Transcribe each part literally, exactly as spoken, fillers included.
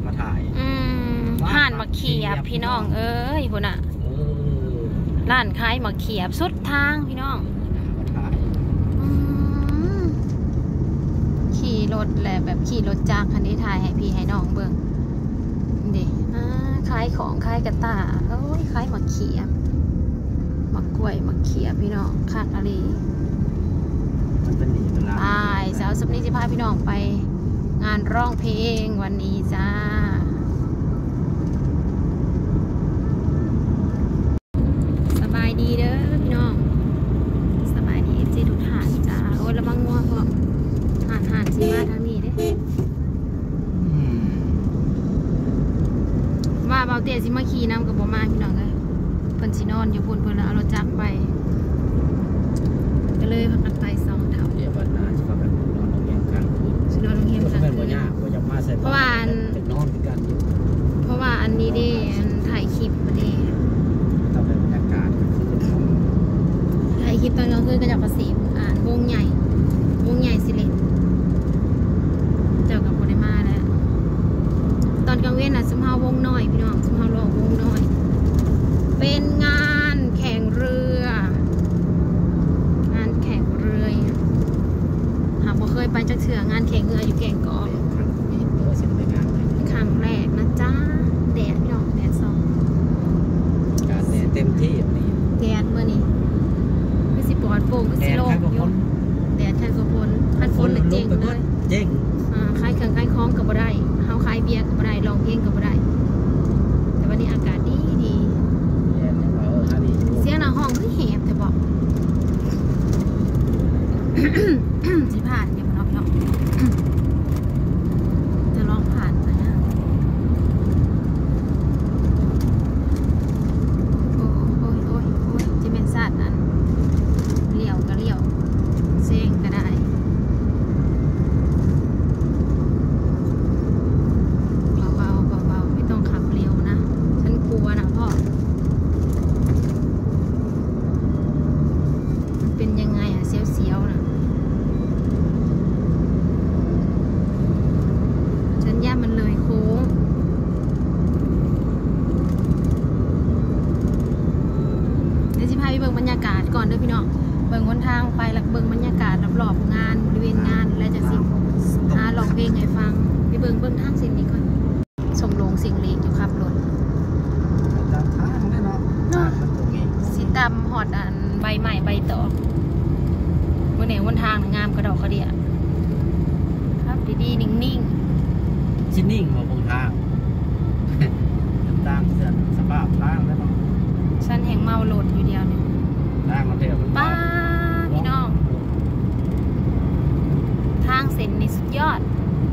มาถ่ายอืมห่านมาเขียบพี่น้องเอ้ยพุ่นอ่ะร้านขายมาเขียบสุดทางพี่น้องขี่รถแหละแบบขี่รถจากคันนี้ถ่ายให้พี่ให้น้องเบิ่งดิขายของขายกระตาเอ้ยขายมาเขียบมะกล้วยมะเขียบพี่น้องคาดอะไรไปสาวสัปนี้จะพาพี่น้องไปงานร้องเพลงวันนี้จ้าสบายดีเด้อพี่น้องสบายดีเอฟซีทุกท่านจ้าโอ้ยระวังงัวพอห่านห่านสิมาทางนี้เด้ว่าเบาเตี้ยสิมาขี่น้ำกับบ่มาพี่น้องเลยเพิ่นสินอนอยู่พุ่นเพิ่นเอารถจักรไปก็เลยพักกันไปสองเท่าเดี๋ยววันหน้าจะพากันนอนโรงแรมกลางคืนสินอนโรงแรมกลางคืนเพราะว่าอันเพราะว่าอันนี้ดิอันถ่ายคลิปมาดิต้องเป็นบรรยากาศถ่ายคลิปตอนกลางคืนก็จะประสิทธิ์อ่านวงใหญ่วงใหญ่สิเล็กเจ้ากับโมเดมาแล้วตอนกลางเว้นน่ะซุมเฮาวงน้อยพี่น้องซุมเฮาลองวงน้อยเป็นงานแข่งเรืองานแข่งเรือหากบ่เคยไปจักเถื่องานแข่งเรืออยู่แก่งกอกครั้งแรกนะจ้าแดดพี่น้องแดดส่องการแดดเต็มที่แบบนี้แดดเมื่อนี้ไม่สิปลอดโปร่งไม่สิโล่งอยู่แดดแทนกับฝนพันฝนเลยเจ๊งเลยเจ๊งขายเครื่องขายของกับบ่ได้เฮาขายเบียร์กับบ่ได้ลองเพลงกับบ่ได้แต่วันนี้อากาศดีดีเสียงหน้าห้องคือแหบแต่บอกสิผ่านเดี๋ยวมันเอาไปลองจะลองผ่านไปนะโอ้โอ้ยโอ้ยโอ้ยจะเป็นสัตว์นั้นเลี้ยวก็เลี้ยวเซ็งก็ได้เบาๆเบาๆไม่ต้องขับเร็วนะฉันกลัวนะพ่อมันเป็นยังไงอะเสียวๆนะฉันย่ามันเลยโค้งเดี๋ยวจะพาไปเบิ่งบรรยากาศก่อนเด้อพี่น้องเบิ่งหนทางไปแล้วเบิ่งบรรยากาศรอบๆงานบริเวณงานแล้วจะสิหาร้องเพลงให้ฟังไปเบิ่งเบิ่งทางสิ่งนี้ก่อนสมลงสิ่งเล็กอยู่ครับรถสีดำหอดอันใบใหม่ใบตอกวันไหนวันทางงามกระดอกกระเดียครับดีๆนิ่งๆชิ้นนิ่งมาบนทางตามเส้นสภาพทางแล้วเนาะฉันแห่งเมาโหลดอยู่เดียวเนี่ยทางมันเดียวป้าพี่น้องทางเส้นนี่สุดยอด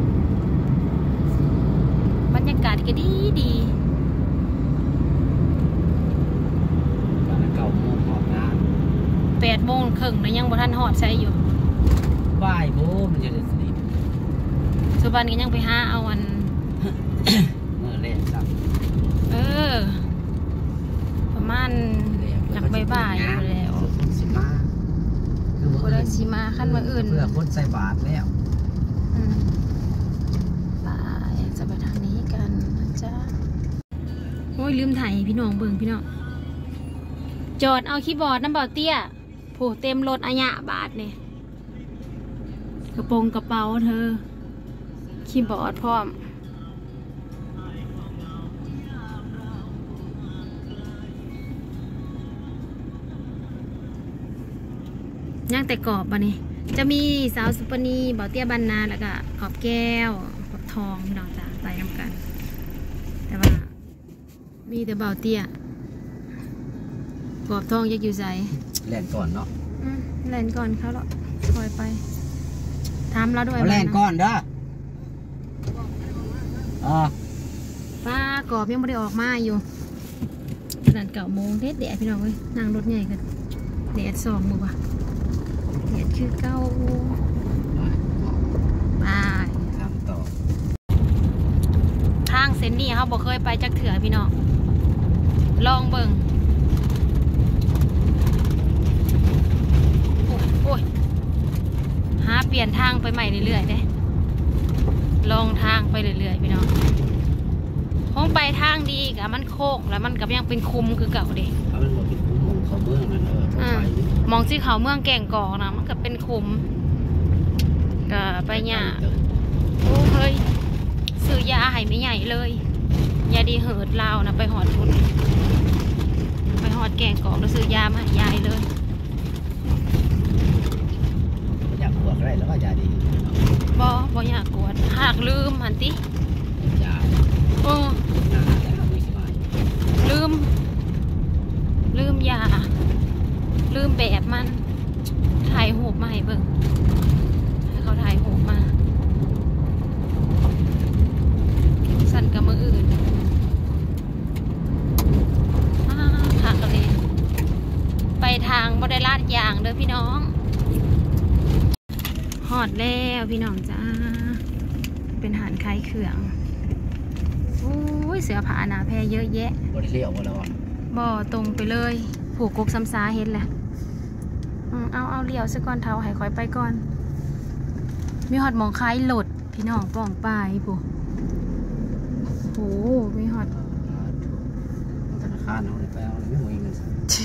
บรรยากาศก็ดีดีเก้าโมงหอดงานแปดโมงครึ่งนะยังบ่ทันหอดใช้อยู่บ่ายโมงมันจะได้สิสุบันก็ยังไปหาเอาวันเมื่อเล่นสักเออประมาณหลักบ่ายๆอยู่แล้วสิมาคือได้สิมาขั้นมาอื่นเพื่อคนใส่บาตรแล้วไปจะไปทางนี้กันนะจ๊ะโอ้ยลืมถ่ายพี่น้องเบิ่งพี่น้องจอดเอาคีย์บอร์ดน้ำเบาเตี้ยผูเต็มรถอาญะบาทเนี่ยกระโปรงกระเป๋าเธอคีย์บอร์ดพร้อมย่างแต่กรอบบ่นี่จะมีสาวสุปนีเบาเตี้ยบรรณาแล้วก็กรอบแก้วกรอบทองพี่น้องจ้าไปนำกันแต่ว่ามีแต่เบาเตี้ยกรอบทองยักอยู่ใจแล่นก่อนเนาะแล่นก่อนเขาหรอกคอยไปทำแล้วด้วยแล่นก่อนเด้ออ๋อป้ากรอบยังไม่ได้ออกมาอยู่ขนาดเก้าโมงเด็ดแดดพี่น้องเอ้ยนั่งรถใหญ่กันแดดสองมือว่ะแดดคือเก้าไปต่อทางเส้นนี้เขาบอกเคยไปจักเถื่อพี่น้องลองเบิ่งโอ้ยหาเปลี่ยนทางไปใหม่เรื่อยๆเด้ลองทางไปเรื่อยๆพี่น้องไปทางดีกะมันโค้งแล้วมันกับยังเป็นคุมคือเก่าเด็เขาเป็นหมดเป็นคุ้มของเขาเมืองนั่นเออมองที่เขาเมืองแก่งกอกนะมันก็เป็นคุมก็ไปหญ้าโอ้เฮ้ยซื้อยาให้ไม่ใหญ่เลยยาดีเหิดลาวนะไปหอดทุนไปหอดแก่งกอกแล้วซื้อยามาให้ยายเลยอยากปวดอะไรแล้วก็ยาดีบอบออยากกวดหากลืมหันติยาโอ้ลืมลืมยาลืมแบบมันถ่ายหูปมาให้เบิ่งให้เขาถ่ายหูปมาสั่นกับมืออื่นทางกันเลยไปทางบริลาดยางเด้อพี่น้องหอดแล้วพี่น้องจ้าเป็นหานคล้ายเขื่องโอ้ยเสือผาหนาแพเยอะแยะบริเลี้ยวบ่แล้วบ่อตรงไปเลยผูกกกซ้ำซาเห็นแหละเอาเอาเลี้ยวซะก่อนเท้าให้คอยไปก่อนมีหอดมองคล้ายหลดพี่น้องป้องปลายปุ๊โอ้มีหอดธนาคารเอาไปเอาไม่มีเงิน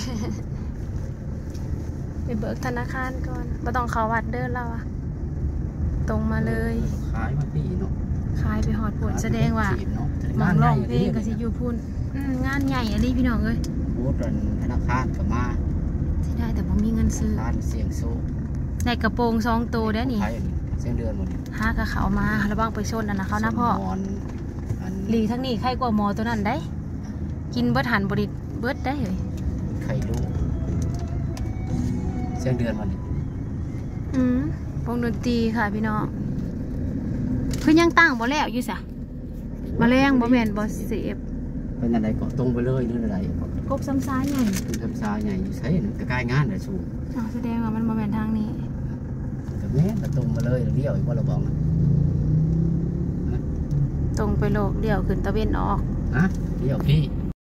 ไปเบิกธนาคารก่อนไม่ต้องเขาวัดเดินเราอะตรงมาเลยขายมาปีเนาะขายไปหอดผลแสดงว่ามองร้องเพลงกับสิยูพุ่นงานใหญ่อะไรพี่น้องเอ้ยพูดธนาคารกับมาที่ได้แต่ผมมีเงินซื้อร้านเสียงโซ่ได้กระโปรงซองโตได้นี่เส้นเดือนหมดห้ากระเขามาระวังไปชนอันนะเขานะพ่อหลีทั้งนี้ใครกว่าหมอตัวนั้นได้กินเบิดหันบริเบิดได้เลยไข่ลูกเส้นเดือนหมดอืมวงดนตรีค่ะพี่น้องคือยังตั้งบ่แล้วอยู่สะมาแรงบ่แมนบ่เสียบเป็นอะไรก็ตรงไปเลยนู่นอะไรกบซ้ำซ้ายใหญ่ซ้ำซ้ายใหญ่อยู่ใช่กระจายงานเลยสูงแสดงว่ามันบ่แมนทางนี้แต่แม่แต่ตรงมาเลยเลี้ยวอีกว่าเราบอกนะตรงไปโลกเลี้ยวขึ้นตะเวนออกฮะเลี้ยวพี่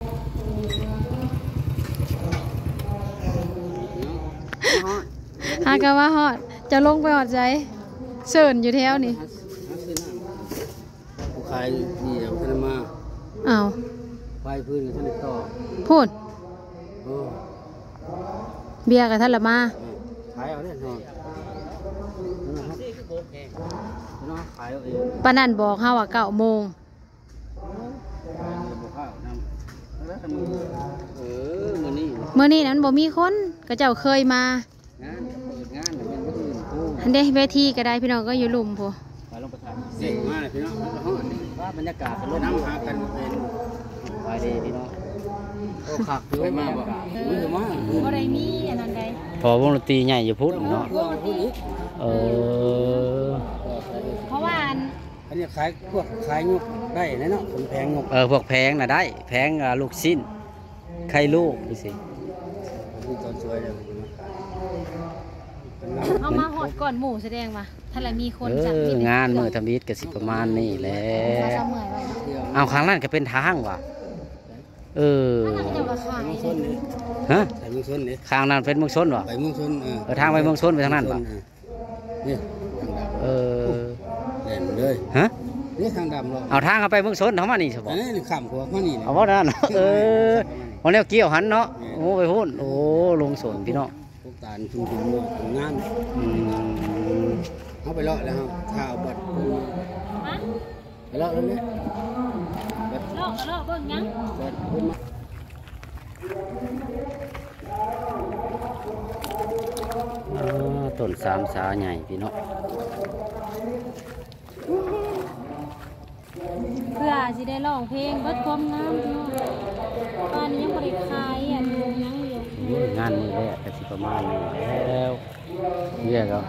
ฮากะว่าฮอดจะลงไปหอดใจเชิญอยู่แถวนี่ผู้ขายนี่เดี๋ยวขึ้นมาอ้าวไฟพื้นกับท่านต่อพูดเบียร์กับท่านละมาขายเอาเนี่ยนอนขายเอาเองป้านั่นบอกเขาว่าเก้าโมงเออเมื่อนี้เมื่อนี้นั้นบ่มีคนก็เจ้าเคยมาอันเดเวทีก็ได้พี่น้องก็อยู่ลุ่มพอไปลงประทานเสียงมากพี่น้องว่าบรรยากาศเป็นรถน้ำหากันเป็นไปดีพี่น้องโอ้ขักถือว่ามาบ่ถือว่าบ่ได้มีอันนั้นใดพอวงดนตรีใหญ่อยู่พุทธเนาะเออเพราะว่าอันนี้ขายพวกขายงกได้เนาะคนแพงงกเออพวกแพงน่ะได้แพงลูกชิ้นไข่ลูกดูสิตอนสวยเลยเอามาหอดก่อนหมู่แสดงว่าถ้าเรามีคนจัดงานมือทำอิฐกับสิประมาณนี้แหละเอาข้างล่างก็เป็นทางว่ะเออฮะข้างนั้นเป็นเมืองชนว่ะไปเมืองชนเออทางไปเมืองชนไปทางนั้นป่ะเออเด่นเลยฮะนี่ทางดำเอาทางเข้าไปเมืองชนเขามานี่ใช่ป่ะนี่ขำกว่าเขานี่เอาว่านั่นเออวันนี้เกี่ยวหันเนาะโอ้ไปพูดโอ้ลงสวนพี่น้องตาลชุมชุมงานเขาไปเลาะแล้วครับข้าวบัดไปเลาะแล้วเนี่ยเลาะเลาะเบิ่งยังบัดต้นสามสาใหญ่พี่น้องเพื่อสิได้ร้องเพลงบัดความงามพี่น้องป่านนี้ยังบ่ได้ขายอ่ะยังอยู่งานนี้แหละก็สิประมาณนี้แล้วเรียกเอา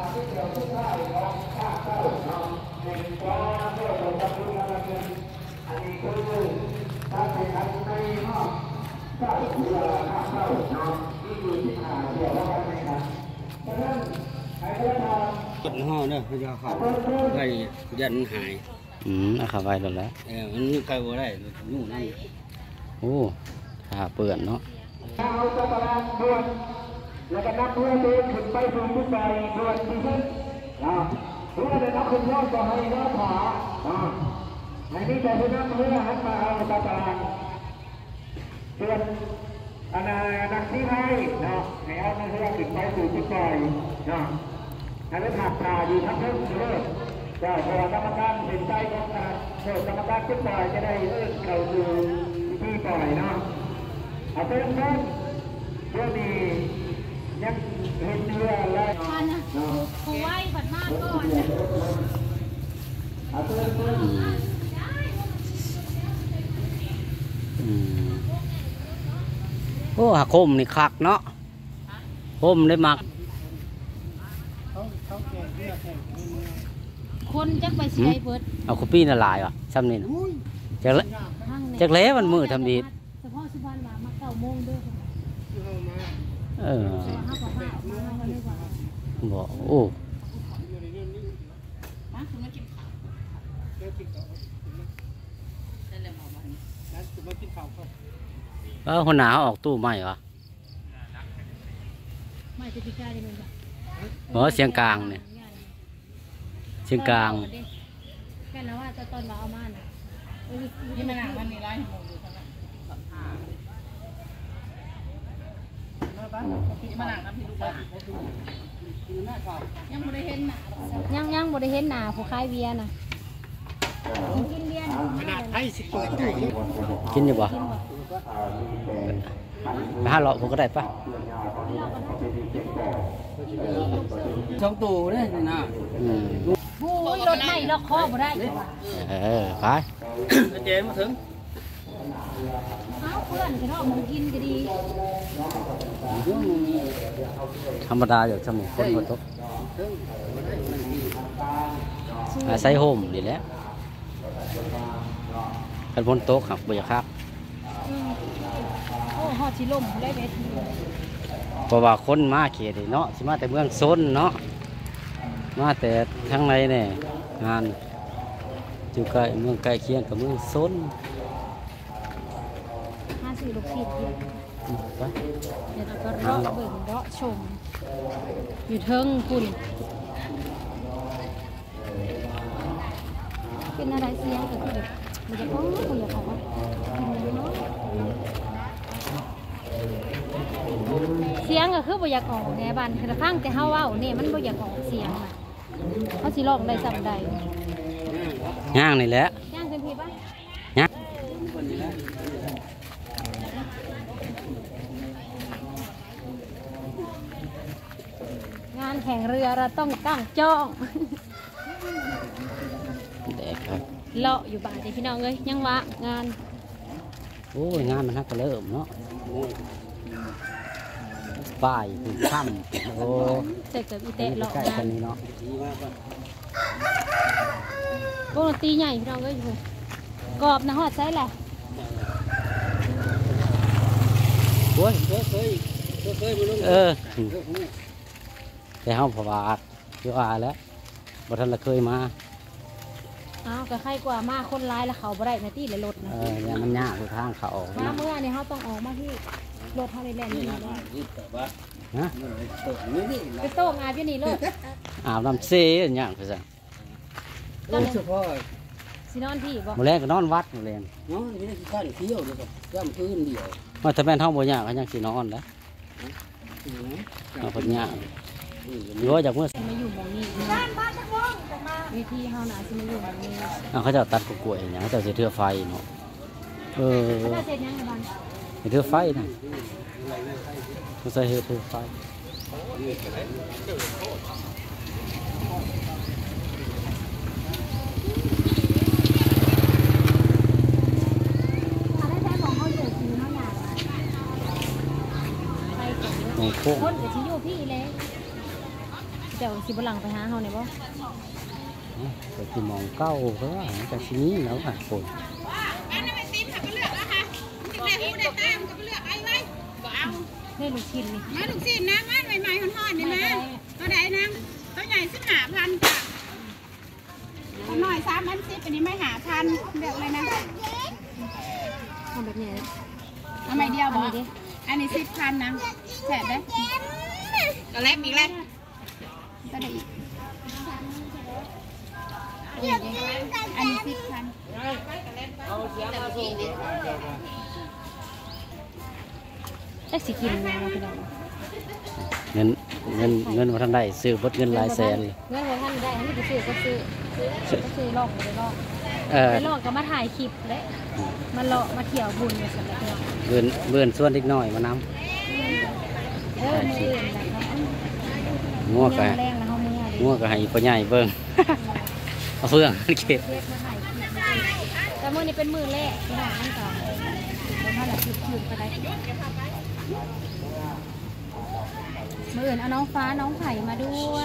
จุดห่อเนี่ยเขาจะขับไว้ยันหายอืมเอาขับไว้แล้วแหละเออมันใครบ่ได้ยุ่งนั่นโอ้ขาเปื่อนเนาะแล้วก็นับเพื่อเดินขึ้นไปสู่ผู้ใจด่วนที่สุดนะเพื่อได้นับขึ้นยอดก็ให้น้าผาอันนี้จะเป็นน้ำเรือหันมาเอาตาตาส่วนอันนักที่ไทยเนาะในเอาเรือติดไปสู่จุดปล่อยเนาะอันนี้ขาดตาอยู่ทั้งเรื่องเรื่องเจ้าพอกรรมการเห็นใจของการโดยกรรมการจุดปล่อยจะได้เลิกเข้าสู่ที่ปล่อยเนาะเอาเป็นต้นเรื่องนี้ยังเห็นเรืออะไรเนาะกูไหวผัดมากก่อนเอาเป็นต้นโอ้หักคมนี่คักเนาะคมได้มักคนจักไปสิได้เบิดเอาคุปปี้น่ะลายวะซ้ำนี่นะจักเละจักเละมันมือทำดีเฉพาะสุพรรณมามาเก้าโมงเด้อเออบอกโอ้เออคนหนาวออกตู้ใหม่เหรอไม่จะพิการได้ไหมเหรอเสียงกลางเนี่ยเสียงกลางแค่แล้วว่าจะตอนเราเอามาเนี่ยนี่มันหนักมันมีร้อยหกอยู่ทั้งนั้นยังบ่ได้เห็นหนายังยังบ่ได้เห็นหนาผู้ขายเบียร์นะกินเบียร์ขนาดไทยสิกินกินอยู่บ่ไปห้าหลอดผมก็ได้ปะสองตัวเนี่ยนะผู้รถไม่ล็อกคอบ่ได้เออไปเจนมาถึงเอาเพื่อนจะทอดมึงกินก็ดีธรรมดาอยู่สมุนคนบนโต๊ะใส่โฮมดีแล้วกันบนโต๊ะครับบริครับโอ้หอดชิลมได้เวทีเพราะว่าคนมาเขตเนาะสิมาแต่เมืองโซนเนาะมาแต่ทั้งในเนี่ยงานอยู่ใกล้เมืองใกล้เคียงกับเมืองโซนห้าสี่ลูกศิษย์เดี๋ยวเราก็รอเบิ่งรอชมอยู่เทิงคุณเป็นอะไรเสียงก็คือแบบมันจะโอ้ยอยากบอกว่าเสียงก็คือบ่อยากออกแน่บ้านคือฟังแต่เฮาเว้าเนี่ยมันบ่อยากออกเสียงน่ะเขาสิร้องได้ซ้ำใดย่างนี่แหละย่างเต็มที่ป่ะย่างงานแข่งเรือเราต้องตั้งจ้องเด็กครับเลาะอยู่บ้านพี่น้องเอ้ยยังวะงานโอ้ยงานมันฮักก็เริ่มเนาะป้ายถึงค่ำโอ้เสร็จกับอีเตะเลาะงานนี้เนาะโอ้ตีใหญ่พี่น้องเอ้ยกรอบนะฮอดใช่แหละโอ้ยเคยเคยเคยมาลงเออแต่ห้องพวาดเยอะแล้วบ่ทันละเคยมาอ้าวก็ใครกว่ามาคนร้ายแล้วเขาบ่ได้ในที่เลยรถนะเออเนี่ยมันยากคือทางเขามาเมื่อเนี่ยเขาต้องออกมาที่รถเขาในแลนด์นี่แล้วฮะไปโต้งอาบยี่นี่รถอาบน้ำเสียอย่างคือสั่งเฉพาะสินอนที่บ่มาแรงก็นอนวัดมาแรงนอนนี่คือการเที่ยวเดียวกับย่ำพื้นเดียวว่าถ้าแม่นท้องบ่ยากก็ยังสินอนแล้วเอาคนยากหรือว่าจากเมื่อมาอยู่หมองนี้วิธีเฮาหนาสิมาอยู่หมองนี้เขาจะตัดกล้วยอย่างเขาจะเสือไฟเนาะเออเขาเสร็จยังไงบ้างเสือไฟนะเขาใส่เสือไฟคนกับชิโยพี่เลยเดี๋ยวสิบหลังไปหาเขาเนี่ยบ่ไปกินมองเก้าเพราะว่าจากที่นี้แล้วค่ะคนเล่นลูกชิ้นนี่มาลูกชิ้นนะมาใหม่ๆห่อนๆนี่นะตัวใดนะตัวใหญ่สิบห้าพันจ้ะตัวน้อยสามพันสิบอันนี้ไม่หาพันเด็กเลยนะทำแบบนี้ทำไมเดียวบ่อันนี้สิบพันนะแฉะได้ก็เล็บอีกแล้วก็ได้อีกอันนี้สิบพันได้สิกินนะพี่น้องเงินเงินเงินมาทันได้ซื้อเบดเงินหลายแสนเลยเงินของท่านได้ให้ไปซื้อก็ซื้อก็ซื้อลอกไปลอกเออไปลอกก็มาถ่ายคลิปและมาเลาะมาเที่ยวบุญกันสักแล้วเบือนเบือนส่วนเล็กน้อยมานเออมืออื่นแบบนั้นำงัวก็แรงแล้วเขาเมื่องัวก็ให้พ่อใหญ่เบิ่ง เอาเฟื่องเก็บเรียกมาถ่ายคลิปแต่มือนี้เป็นมือแรกที่หลังนั่นก่อนคนท่าหลักคลิปคืนไปได้มืออื่นเอาน้องฟ้าน้องไผ่มาด้วย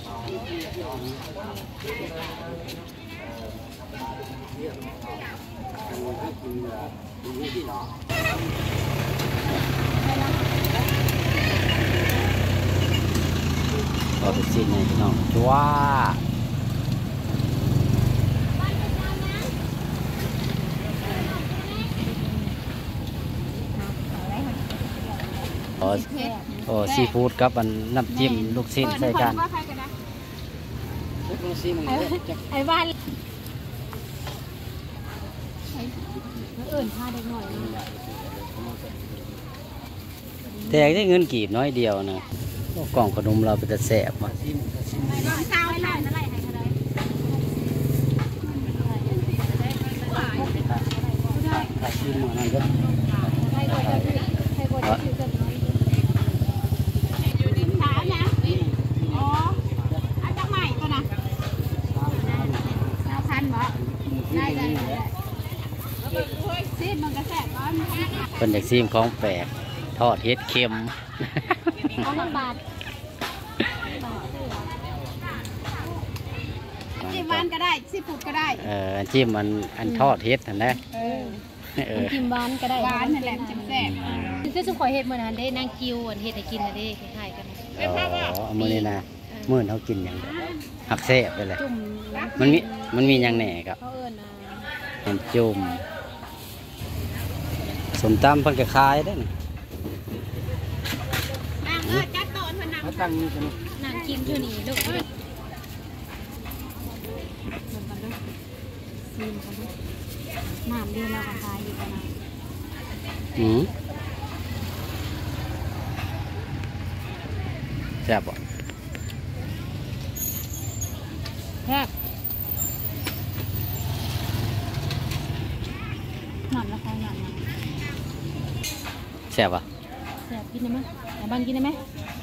ก็เป็นสิ่งไงพี่น้องจ้ว่าโอ้โอ้ซีฟู้ดกับอันน้ำจิ้มลูกชิ้นใส่กันไอ้บ้านมืออื่นพาเด็กหน่อยแต่ได้เงินกีบน้อยเดียวนะโอ้กล่องขนมเราเป็นแต่แสบว่ะเศร้าหน่อยอะไรให้เขาได้ถ้าชิมมานั่นก็ใครก็จะใครก็จะซื้อกันน้อยถามนะอ๋อเอาจากใหม่ตัวนะเอาพันบ่ได้ได้ได้ซีมันกระแสก้อนเป็นเด็กซีมของแปลกทอดเห็ดเค็มเอาน้ำบาทสิบวันก็ได้สิบปุดก็ได้เออจิ้มมันอันทอดเห็ดนั่นนะเออเออกินหวานก็ได้หวานนั่นแหละมันจะแซ่บคือสุขอยเห็ดเหมือนกันได้นางกิวเห็ดให้กินนะเด้คล้ายๆกันอ๋อเอามือนี่นะมือเขากินอย่างเดียวหักแซ่บไปเลยจุ่มมันมีมันมีอย่างแหน่ครับเขาเอิญนะน้ำจุ่มสมตำเพันกระคายได้นี่นางเออจัดโต๊ะเพิ่นนางเขาตั้งนี่กันนางกินเท่านี้ลูกเอ้ยซีมเขาด้วยน้ำเดือดเราก็ทายอยู่กันนะอืมแซ่บป่ะแค่หนอนละครหนอนนะแซ่บป่ะแสบกินได้ไหมแต่บ้านกินได้ไหม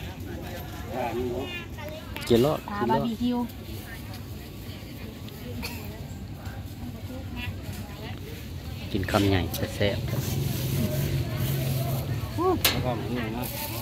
กินรสปลากินบาร ร์สบีคิวกินคำใหญ่แต่แซ่บแล้วก็นี่นะ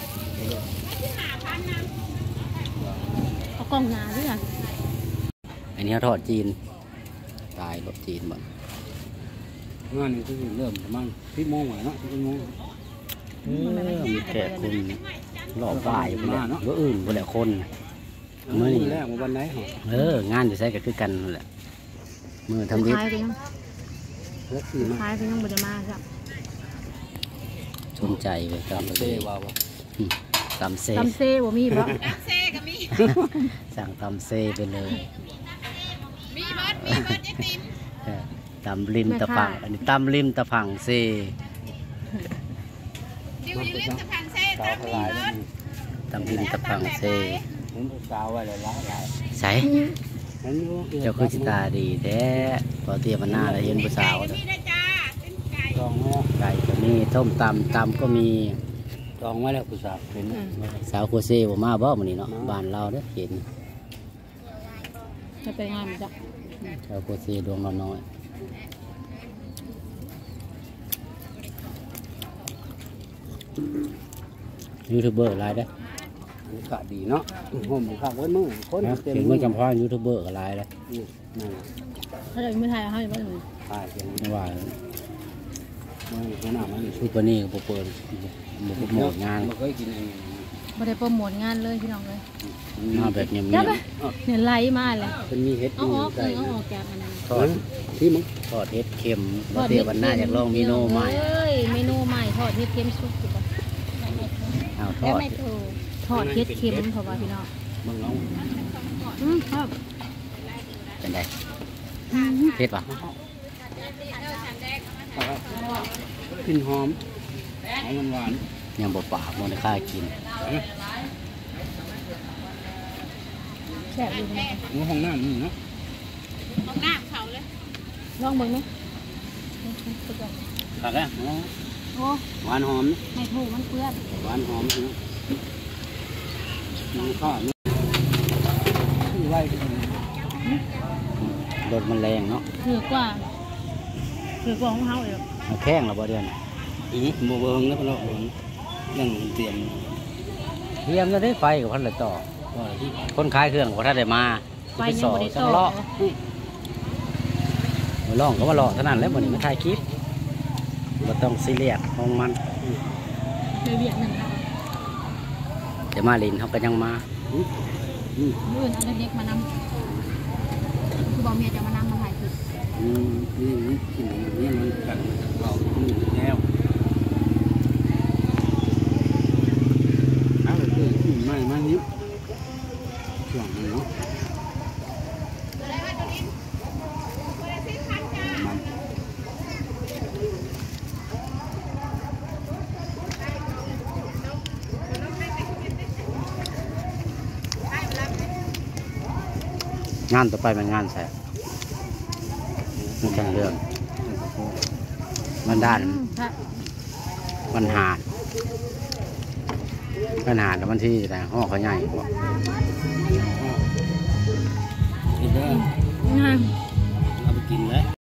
เอากล้องหนาด้วยอ่ะอันนี้เขาทอดจีนตายรสจีนหมดงานนี้ที่เริ่มประมาณที่โมงเนาะที่โมงเออมีแขกคุณรอบบ่ายไปแล้วเมื่ออื่นไปแล้วคนเมื่อแรกวันไหนเหรอเอองานอยู่ใส่กันคือกันนั่นแหละมือทำดิบคล้ายไปยังเลิกสี่มาคล้ายไปยังบุญมาครับสนใจไปตามเซ่เลยว้าวตำเซตำเซ่บ่มีบ่น้ำเซ่ก็มีสั่งตำเซไปเลยมีเบิร์ดมีเบิร์ดไอติมเออตำริมตะพังอันนี้ตำริมตะพังเซดิวยูริมสะพานเซ่ตามมีเบิร์ดตำริมตะพังเซเห็นสาวไว้หลายหลายใส่เห็นอยู่เจ้าคือชิตาดีแท้พอเตรียมมันหน้าแล้วเห็นผู้สาวไก่ก็มีได้จ้าเป็นไก่จองเนาะไก่ก็มีต้มตำตำก็มีจองไว้แล้วผู้สาวเห็นสาวโคเซบ่มาบ่มื้อนี้เนาะบ้านเราเด้อเห็นจะเป็นงานจ้ะสาวโคเซดวงน้อยๆยูทูบเบอร์หลายเด้ออากาศดีเนาะห่มข้าวไว้มือคนนะเต็มเห็นเมื่อจำพายูทูบเบอร์หลายเด้อนั่นถ้าจะไม่ถ่ายเขาจะไม่ถึงตายเพียงไม่ว่ามือขนาดมันชุดปานนี้ก็บ่เปิดบ่บ่หมดงานไม่เคยกินเองไม่ได้โปรโมทงานเลยพี่น้องเลยมาแบบเงียบจับไปเนี่ยไล่มาเลยเป็นมีเห็ดเอามีออกไก่เอาออกจากอันนั้นๆทอดที่มึงทอดเห็ดเค็มบ่เตี้ยวันหน้าอยากลองเมนูใหม่เอ้ยเมนูใหม่ทอดเห็ดเค็มสุกจุ๊บเอาทแล้วอดไม่ถูกทอดเห็ดเค็มเพราะว่าพี่น้องมึงเอาอืมครับเป็นไงเผ็ดป่ะเออฉันแดงเอามากลิ่นหอมหอมหวานยังบ่ปากบ่ได้ค่ากินแซ่บอยู่นะๆห้องน้ำนี่เนาะของหน้าเขาเลยลองเบิ่งไหมตัดแล้วโอ้หวานหอมไม่ถูกมันเปื้อนหวานหอมนะน้ำข้าวนี่ที่ไว้ก็ได้รถมันแรงเนาะถือกว่าถือกว่าของเฮาเองมันแข้งแล้วบ่เดือนอือโมเบิงแล้วก็เราเบิงยังเตรียมเทียมจะได้ไฟกับพันเลยต่อว่าที่คนขายเครื่องก็ถ้าได้มาไฟไปยังสอบ่ได้จัต่งอเลาะมาลองก็มาลองเท่านั้นแล้ววันนี้มาถ่ายคลิปบ่ต้องซีเรียสของมันเลยเวียดหนึ่งค่ะจะมาลินเขาก็ยังมาอืออือมื้ออื่นเอาเด็กๆมานำคือบอกเมียจะมานำมาถ่ายคลิปอืมนี่นี่กินอย่างนี้มันกันเราอือแล้วเอาเลยคือไม่มานิ้วช่วงนี้เนาะมันงานต่อไปเป็นงานแสบมันแข่งเรื่องมันด้านค่ะมันหาดมันหาดแล้วมันที่แต่ห้อเขาใหญ่กว่ากินได้งานเอาไปกินเลย